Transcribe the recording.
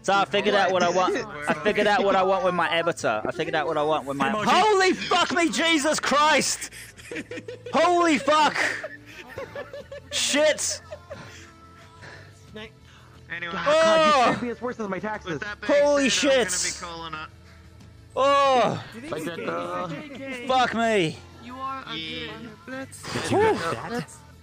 So I figured out what I want. I figured out what I want with my avatar. I figured out what I want with my. Holy fuck me, Jesus Christ! Holy fuck! Shit! Anyway, God, you it's worse than my taxes. Holy shit! Oh! Like that, Fuck me! You are a Yeah. Let's Did you get that?